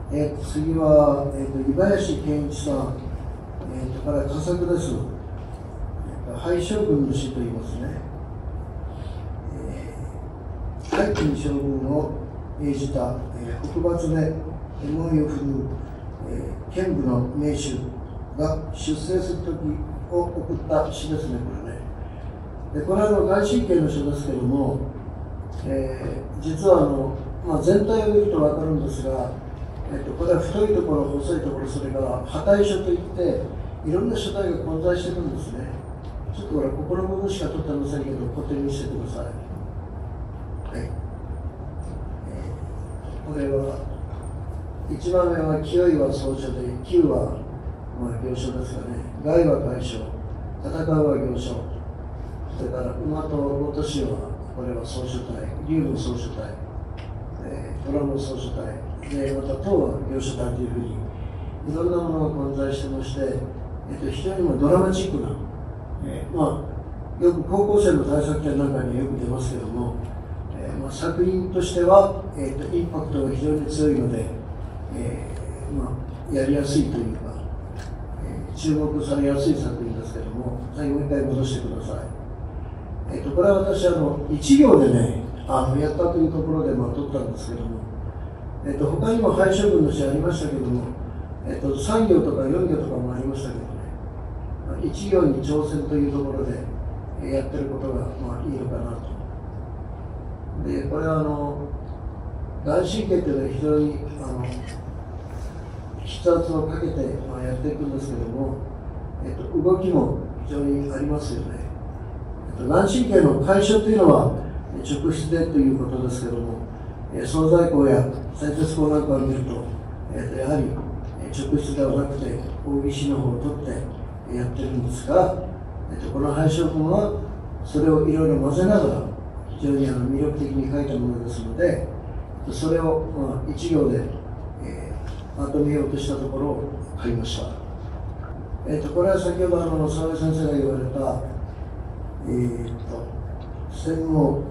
次は、井林健一さん、から佳作です。敗将軍の死と言いますね。海金将軍を命じた、北伐で思いを振るう、剣舞の名手が出征する時を送った詩ですね、これね。でこれは外神経の書ですけども、実は全体を見ると分かるんですが、これは太いところ、細いところ、それから破体書といって、いろんな書体が混在してるんですね。ちょっとこれ、ここの部分しか取ってませんけど、固定にしてください。はい。これは、1番目は、清いは草書で、旧は、行書ですかね。害は解消、戦うは行書、それから馬と落としは、これは草書体、竜の草書体、虎の草書体、でまた唐は行書体というふうに、いろんなものが混在してまして、非常にドラマチックな、よく高校生の大作展なんかによく出ますけども、作品としては、インパクトが非常に強いので、やりやすいというか、注目されやすい作品ですけども、もう一回戻してください。これは私1行でね、やったというところで撮ったんですけども、他にも敗将軍の詩ありましたけども、3行とか4行とかもありましたけどね、1行に挑戦というところでやってることがいいのかなと。で、これは眼神経というのは非常に筆圧をかけてやっていくんですけども、動きも非常にありますよね。眼神経の解消というのは直筆でということですけども、惣菜工や製鉄工なんかを見ると、やはり直筆ではなくて大岸の方を取ってやってるんですが、この敗将軍はそれをいろいろ混ぜながら非常に魅力的に書いたものですので、それを1行で、まとめようとしたところを書きました。これは先ほど澤井先生が言われた戦後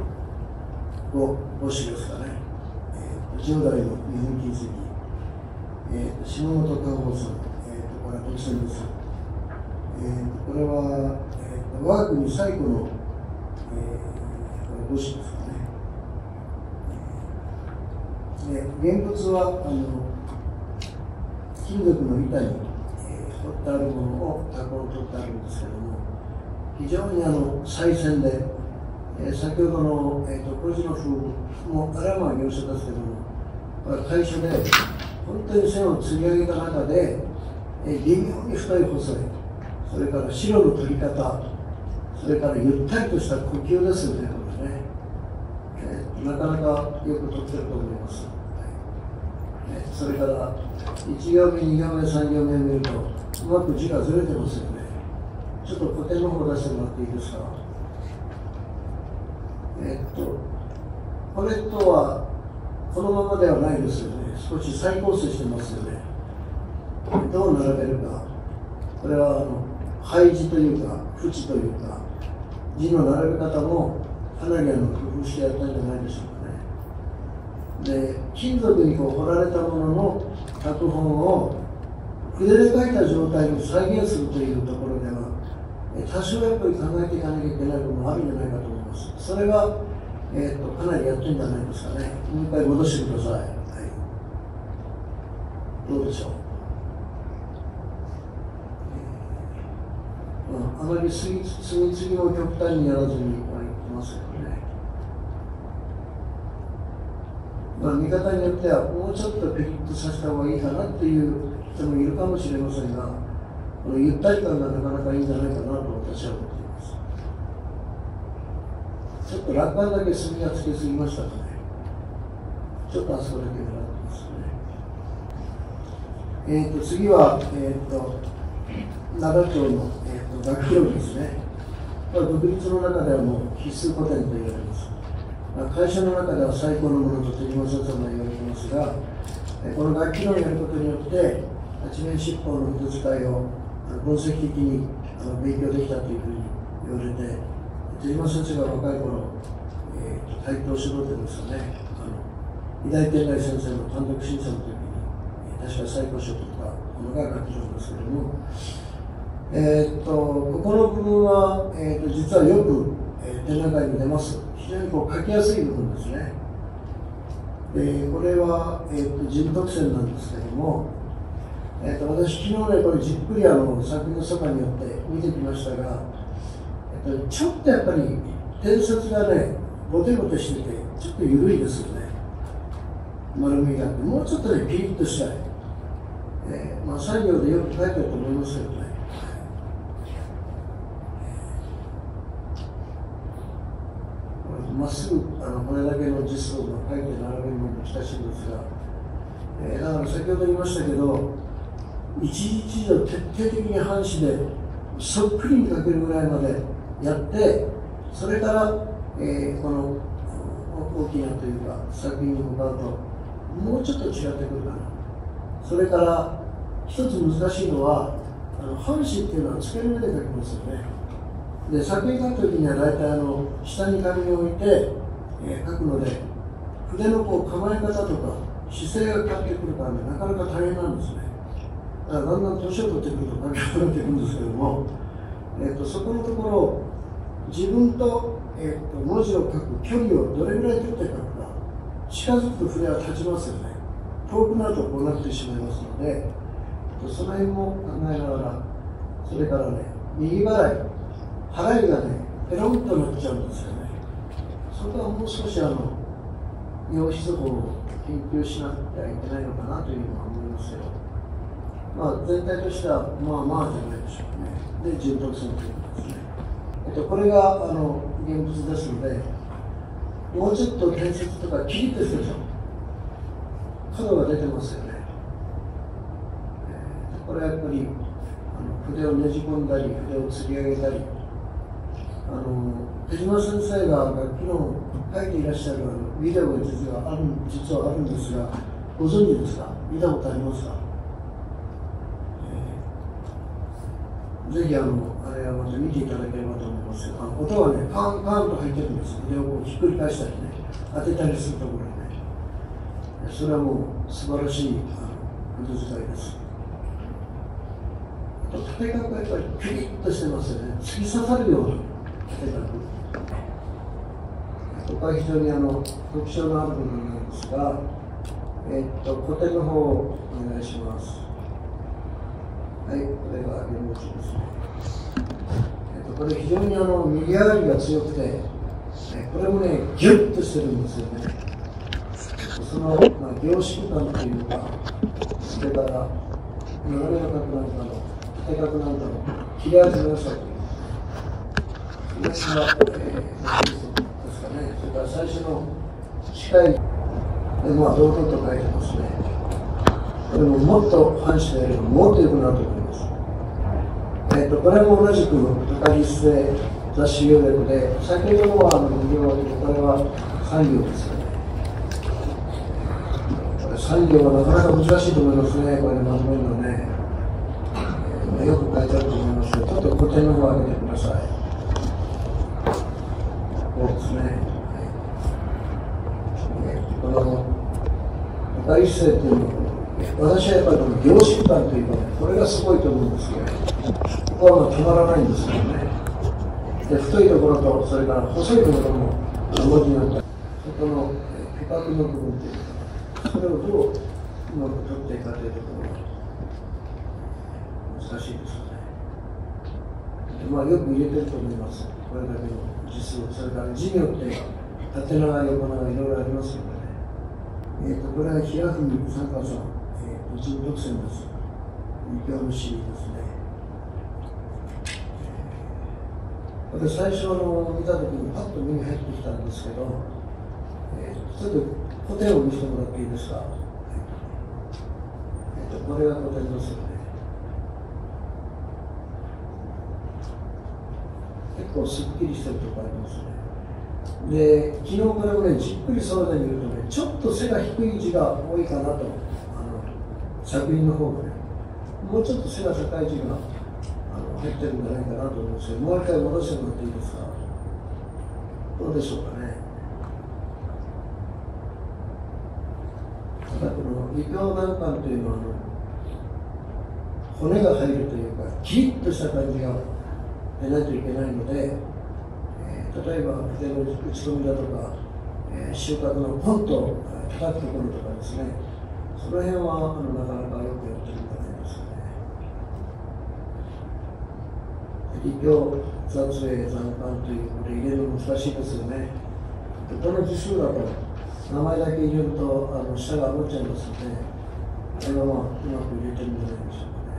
5子ですかね、10代の日本金石、下本加穂さん、これは特選です。これは、我が国最古の、5子ですかね。現物は金属の板に彫ってあるものを加工を取ってあるんですけども、非常に細線で、先ほどのコジノフもあれは行書ですけども、これは楷書で本当に線を釣り上げた中で、微妙に太い細い、それから白の取り方、それからゆったりとした呼吸ですよね、これね。なかなかよく取ってると思います。それから1行目、2行目、3行目を見ると、うまく字がずれてますよね。ちょっと古典の方出してもらっていいですか。これとはこのままではないですよね。少し再構成してますよね。どう並べるか。これは配字というか、縁というか、字の並べ方もかなり工夫してやったんじゃないでしょうかね。で、金属に彫られたものの拓本を筆で書いた状態に再現するというところでは、多少やっぱり考えていかなきゃいけないこともあるんじゃないかと思います。それは、かなりやってるんじゃないですかね。もう一回戻してください。はい、どうでしょう。あまり次々を極端にやらずにいきますけどね。見方によってはもうちょっとピリッとさせた方がいいかなっていう人もいるかもしれませんが、このゆったり感がなかなかいいんじゃないかなと私は思っています。ちょっと楽観だけ墨がつけすぎましたかね。ちょっとあそこだけ狙ってますね。次は、奈良町の、楽器論ですね。独立の中ではもう必須古典と言われます。会社の中では最高のものと手島先生も言われていますが、この楽器論をやることによって八面七方の筆遣いを分析的に勉強できたというふうに言われて、手島先生が若い頃、台東指導展ですよね、医大天外先生の単独審査の時に確か最高賞とかものが書いてるんですけども、ここの部分は、実はよく、展覧会に出ます。非常にこう書きやすい部分ですね。これは、人特選なんですけども、私、昨日ね、これじっくり作品のそばによって見てきましたが、ちょっとやっぱり点節がね、ボテボテしてて、ちょっと緩いですよね。丸みがあって、もうちょっとね、ピリッとしたい。作業でよく書いてると思いますけどね。まっすぐこれだけの字数を書いて並べるのも難しいんですが、だから先ほど言いましたけど、一字一字を徹底的に半紙でそっくりに書けるぐらいまでやって、それから、この大きなというか作品に向かうともうちょっと違ってくるかな。それから一つ難しいのは半紙っていうのはつける目で書きますよね。で作品書くときには大体下に紙を置いて、書くので筆のこう構え方とか姿勢が変わってくるからね、なかなか大変なんですね。だからだんだん年を取ってくると書き始めていくんですけども、そこのところ自分と、文字を書く距離をどれぐらい取って書くか。近づくと筆は立ちますよね。遠くなるとこうなってしまいますので、その辺も考えながら、それからね、右払い、払いがね、ペロンとなっちゃうんですよね。そこはもう少し用紙図法を研究しなきゃいけないのかなというのは思いますよ。全体としてはまあまあじゃないでしょうね。で、重篤線ということですね。これが現物ですので、もうちょっと点節とかキリッとしてるでしょ。角が出てますよね。これはやっぱり筆をねじ込んだり、筆を吊り上げたり、手島先生が楽器の書いていらっしゃるビデオが実はあるんですが、ご存知ですか？見たことありますか？ぜひあれはまた見ていただければと思いますが、音はね、パンパンと入ってるんです。筆をこうひっくり返したりね、当てたりするところにね、それはもう素晴らしい筆使いです。あと、縦角がやっぱりピリッとしてますよね。突き刺さるような縦角。ここは非常に特徴のある部分なんですが、古典の方をお願いします。はい、これが現物ですね。これ非常に右上がりが強くて、これもね、ギュッとしてるんですよね。その、凝縮感というか、それから斜めの角なんかの縦角なんかの切れ味の良さというか、これがですかね。それから最初の近いで堂々と書いてますね。これももっと反射でやればもっと良くなると思います。これも同じく高木室で雑誌要約で、先ほどのは2行で、これは3行ですよね。これ3行はなかなか難しいと思いますね、これでまとめるのね。よく書いてあると思いますけど、ちょっと古典の方を上げてください。こうですね。この高木室っていうのは、私はやっぱりこの凝縮感というか、これがすごいと思うんですけど、ここは止まらないんですよね。で、太いところと、それから細いところも文字になったり、そこのペパクの部分というか、それをどううまく取っていくかというところが難しいですよね。よく入れてると思います。これだけの字数、それから字によって縦長、横長、いろいろありますよね。これは平文三川さん、人特選です。二行のシーンですね。これ最初見たときにパッと目に入ってきたんですけど、ちょっと古典を見せてもらっていいですか。これが古典ですよね。結構すっきりしてるところありますね。で、昨日これをね、じっくりそれで見るとね、ちょっと背が低い字が多いかなと、作品の方がね、もうちょっと背が高い字が入ってるんじゃないかなと思うんですけど、もう一回戻してもらっていいですか。どうでしょうかね。ただこの微鏡難関というのは骨が入るというか、キリッとした感じが出ないといけないので、例えば筆の打ち込みだとか、収穫のポンと叩くところとかですね、その辺はなかなかよくやってるんじゃないですかね。微鏡、雑影、残関というこれ入れるの難しいですよね。この字数だと名前だけ入れると下が余っちゃいますので、これはうまく入れてるんじゃないでしょうか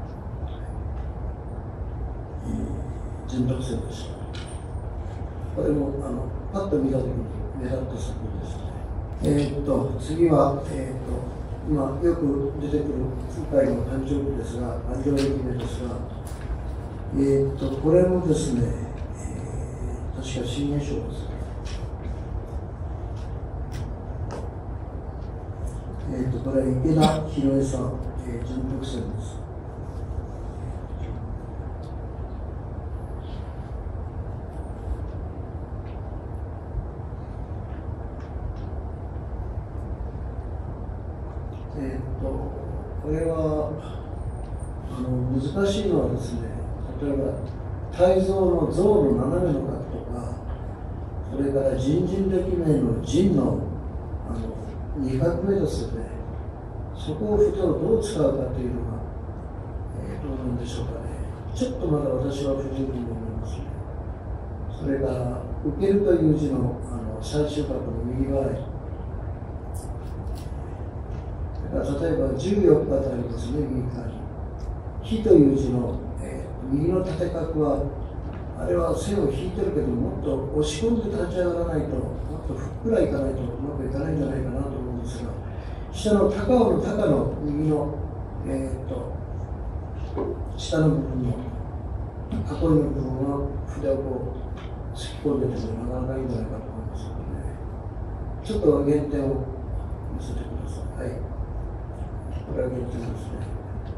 ね。純徳線です。これもパッと見たときに目立った作品ですね。次は、今よく出てくる空海の誕生日ですが、誕生日目ですが、これもですね、確か新月賞です。これは池田博恵さん、純徳線です。これは難しいのはですね、例えば泰造の像の斜めの角とか、それから人人的名の人の2画目ですよね。そこを筆をどう使うかというのが、どうなんでしょうかね。ちょっとまだ私は不十分に思いますね。それから受けるという字の最終角の右側へ。例えば14日とありますね、右側に。火という字の、右の縦角は、あれは線を引いてるけど、もっと押し込んで立ち上がらないと、もっとふっくらいかないとうまくいかないんじゃないかなと思うんですが、下の高尾の高の右の、下の部分の囲いの部分は筆をこう突き込んでてもなかなかいいんじゃないかと思いますので、ね、ちょっと原点を見せてください。はい。これは原点ですね。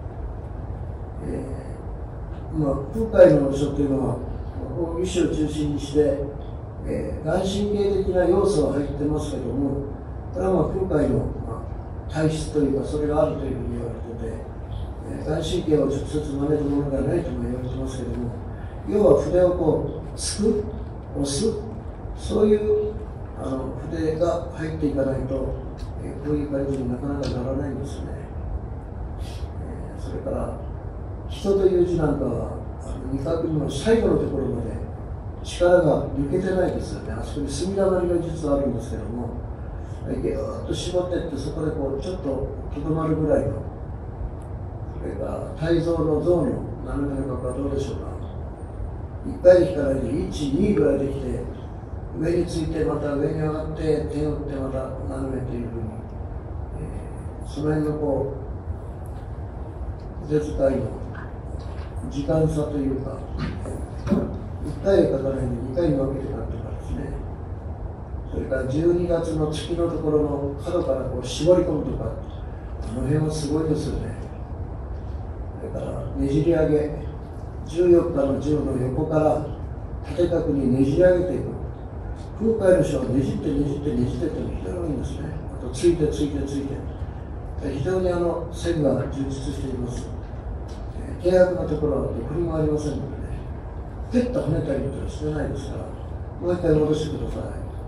空海の書というのは、大義を中心にして、眼神経的な要素は入ってますけども、これは空海の、体質というか、それがあるというふうに言われてて、眼神経を直接真似るものではないとも言われてますけども、要は筆をこう、すく、押す、そういう筆が入っていかないと、こういう感じになかなかならないんですね。それから、人という字なんかは、2画の最後のところまで力が抜けてないですよね。あそこに墨溜まりが実はあるんですけども、ぎゅーっと絞っていって、そこでこうちょっととどまるぐらいの、それから泰造の像の斜めの角はどうでしょうか。1回で引かないで1、2ぐらいできて、上についてまた上に上がって手を打ってまた斜めというふうに、その辺のこう筆遣いの時間差というか、1回で書かないで2回に分けて書くとかですね、それから12月の月のところの角からこう絞り込むとか、あの辺はすごいですよね。それからねじり上げ、14日の10の横から縦角にねじり上げていく。空海の書はねじってねじってねじってって非常にいいんですね。あとついてついてついて。非常に線が充実しています。契約のところは振りもありませんのでね、ペッと跳ねたりとかしてないですから、もう一回戻してください。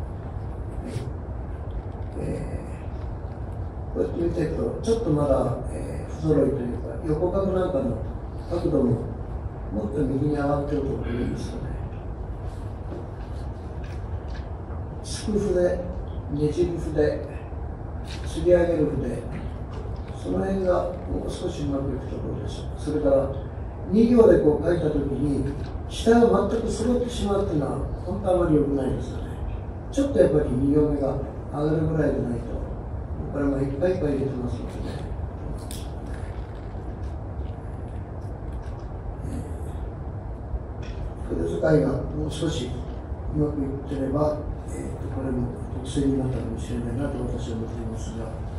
こうやって見ていくと、ちょっとまだ、不揃いというか、横角なんかの角度ももっと右に上がってると思うんですよね。すく筆、ねじる筆、釣り上げる筆、その辺がもう少しうまくいくところでしょう。それから2行でこう書いたときに下が全く揃ってしまうというのは本当はあまり良くないですよね。ちょっとやっぱり2行目が上がるぐらいでないと、これもいっぱいいっぱい入れてますのでね。筆使いがもう少しうまくいってれば、これも特性になったかもしれないなと私は思っていますが。